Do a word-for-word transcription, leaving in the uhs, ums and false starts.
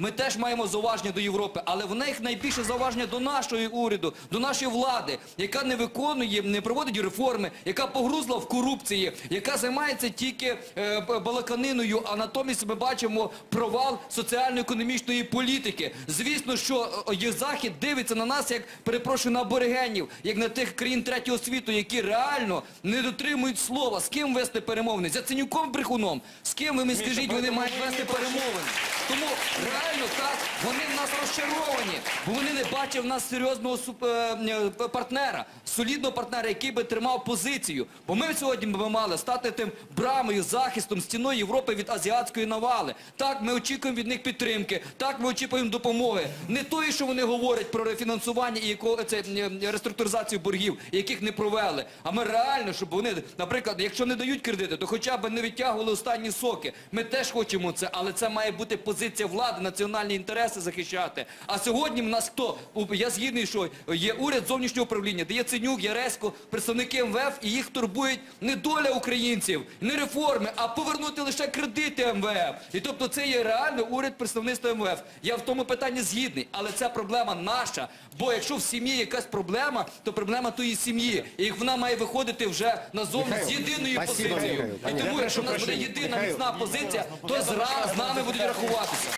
ми теж маємо зауваження до Європи, але в них найбільше зауваження до нашого уряду, до нашої влади, яка не виконує, не проводить реформи, яка погрузла в корупції, яка займається тільки е, балаканиною, а натомість ми бачимо провал соціально-економічної політики. Звісно, що е, Захід дивиться на нас, як, перепрошую, на аборигенів, як на тих країн третього світу, які реально не дотримують слова. З ким вести перемовини? З Яценюком-брехуном? З ким, ви мені скажіть, вони мають вести перемовини? Тому реально так, вони в нас розчаровані, бо вони не бачать в нас серйозного партнера, солідного партнера, який би тримав позицію. Бо ми сьогодні б мали стати тим брамою, захистом, стіною Європи від азіатської навали. Так, ми очікуємо від них підтримки, так, ми очікуємо допомоги. Не тої, що вони говорять про рефінансування і реструктуризацію боргів, яких не провели, а ми реально, щоб вони, наприклад, якщо не дають кредити, то хоча б не відтягували останні соки. Ми теж хочемо це, але це має бути позиція влади, національні інтереси захищати. А сьогодні в нас хто? Я згідний, що є уряд зовнішнього управління, де є Яценюк, Яресько, представники ем ве еф, і їх турбують не доля українців, не реформи, а повернути лише кредити ем ве еф. І тобто це є реально уряд представництва ем ве еф. Я в тому питанні згідний, але це проблема наша. Бо якщо в сім'ї якась проблема, то проблема тої сім'ї. І вона має виходити вже назовні з єдиною позицією. І тому, якщо в нас буде єдина міцна позиція, то з нами будуть рахуватися.